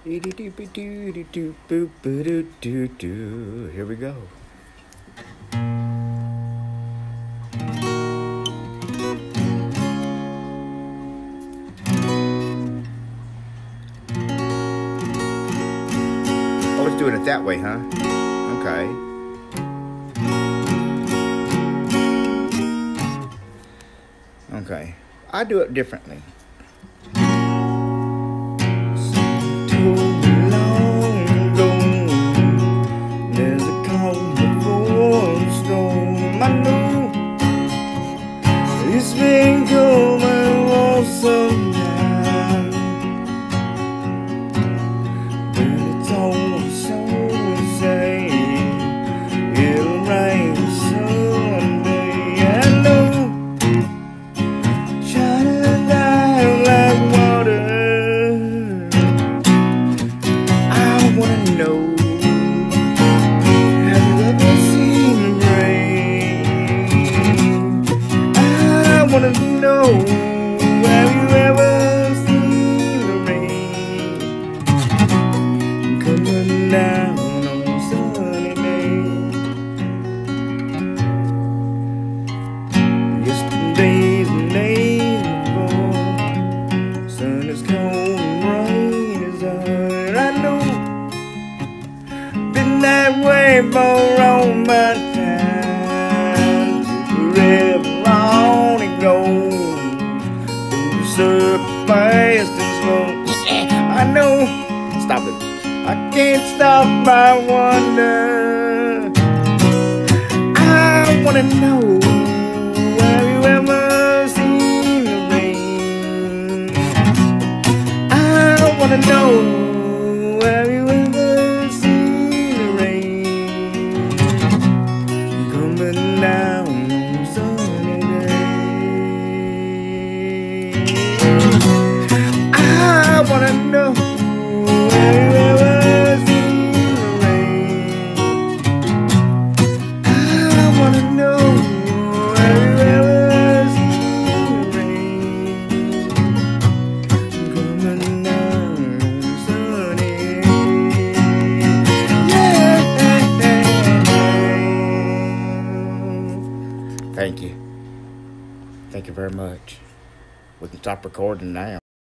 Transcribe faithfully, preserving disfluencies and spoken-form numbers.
Here we go. Oh, it's doing it that way, huh? Okay. Okay. I do it differently. It's been cold and lonesome time, but it's all so insane. It'll rain someday, I know. Shining down like water. I wanna know, have you ever seen the rain? I wanna know, have you ever seen the rain coming down on a sunny day? Yesterday's the day before. Sun is cold and rain is hard. I know, been that way for all my time. Forever on it goes, through surf fast and slow. I know, stop it. I can't stop my wonder. I wanna know, have you ever seen the rain? I wanna know, have you ever seen the rain coming down on a sunny day? I wanna know, have you ever seen the rain? I wanna know, have you ever seen the rain coming down on a sunny day? Thank you. Thank you very much. We can stop recording now.